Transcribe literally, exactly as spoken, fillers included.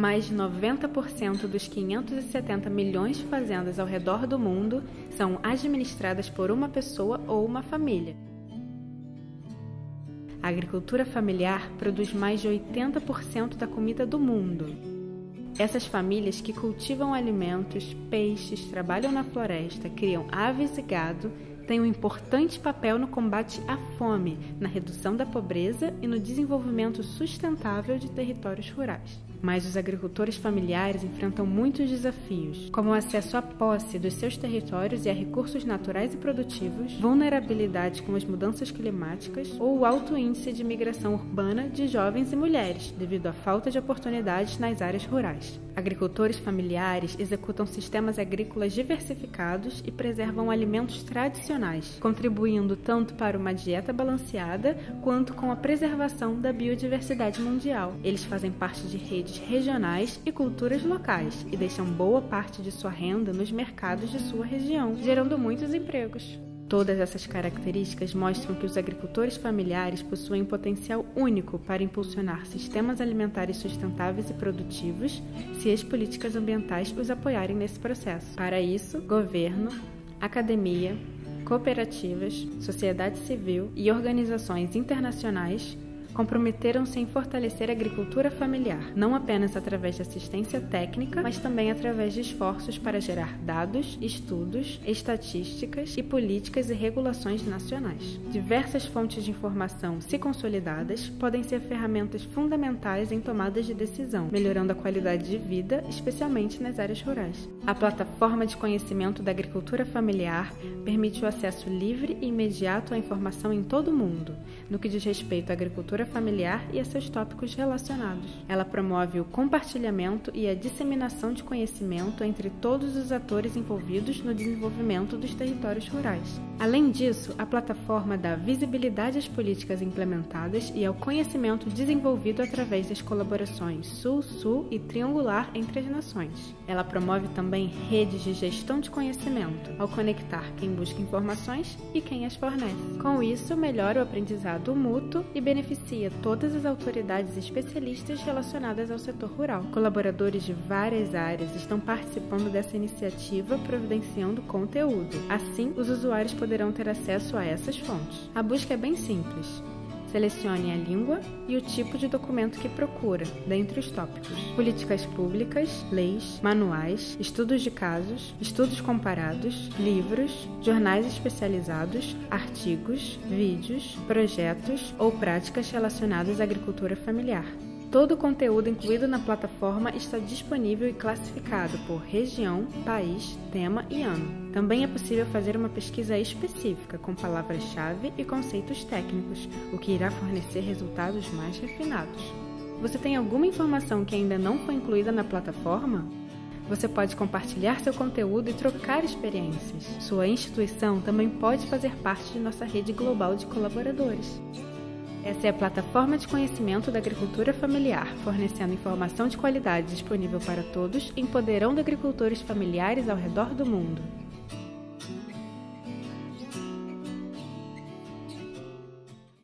Mais de noventa por cento dos quinhentos e setenta milhões de fazendas ao redor do mundo são administradas por uma pessoa ou uma família. A agricultura familiar produz mais de oitenta por cento da comida do mundo. Essas famílias que cultivam alimentos, peixes, trabalham na floresta, criam aves e gado, têm um importante papel no combate à fome, na redução da pobreza e no desenvolvimento sustentável de territórios rurais. Mas os agricultores familiares enfrentam muitos desafios, como o acesso à posse dos seus territórios e a recursos naturais e produtivos, vulnerabilidade com as mudanças climáticas ou o alto índice de migração urbana de jovens e mulheres, devido à falta de oportunidades nas áreas rurais. Agricultores familiares executam sistemas agrícolas diversificados e preservam alimentos tradicionais, contribuindo tanto para uma dieta balanceada quanto com a preservação da biodiversidade mundial. Eles fazem parte de redes regionais e culturas locais e deixam boa parte de sua renda nos mercados de sua região, gerando muitos empregos. Todas essas características mostram que os agricultores familiares possuem um potencial único para impulsionar sistemas alimentares sustentáveis e produtivos se as políticas ambientais os apoiarem nesse processo. Para isso, governo, academia, cooperativas, sociedade civil e organizações internacionais comprometeram-se em fortalecer a agricultura familiar, não apenas através de assistência técnica, mas também através de esforços para gerar dados, estudos, estatísticas e políticas e regulações nacionais. Diversas fontes de informação, se consolidadas, podem ser ferramentas fundamentais em tomadas de decisão, melhorando a qualidade de vida, especialmente nas áreas rurais. A plataforma de conhecimento da agricultura familiar permite o acesso livre e imediato à informação em todo o mundo, no que diz respeito à agricultura familiar e a seus tópicos relacionados. Ela promove o compartilhamento e a disseminação de conhecimento entre todos os atores envolvidos no desenvolvimento dos territórios rurais. Além disso, a plataforma dá visibilidade às políticas implementadas e ao conhecimento desenvolvido através das colaborações Sul-Sul e triangular entre as nações. Ela promove também redes de gestão de conhecimento, ao conectar quem busca informações e quem as fornece. Com isso, melhora o aprendizado mútuo e beneficia todas as autoridades especialistas relacionadas ao setor rural. Colaboradores de várias áreas estão participando dessa iniciativa, providenciando conteúdo. Assim, os usuários poderão ter acesso a essas fontes. A busca é bem simples. Selecione a língua e o tipo de documento que procura, dentre os tópicos: políticas públicas, leis, manuais, estudos de casos, estudos comparados, livros, jornais especializados, artigos, vídeos, projetos ou práticas relacionadas à agricultura familiar. Todo o conteúdo incluído na plataforma está disponível e classificado por região, país, tema e ano. Também é possível fazer uma pesquisa específica com palavras-chave e conceitos técnicos, o que irá fornecer resultados mais refinados. Você tem alguma informação que ainda não foi incluída na plataforma? Você pode compartilhar seu conteúdo e trocar experiências. Sua instituição também pode fazer parte de nossa rede global de colaboradores. Essa é a plataforma de conhecimento da agricultura familiar, fornecendo informação de qualidade disponível para todos, empoderando agricultores familiares ao redor do mundo.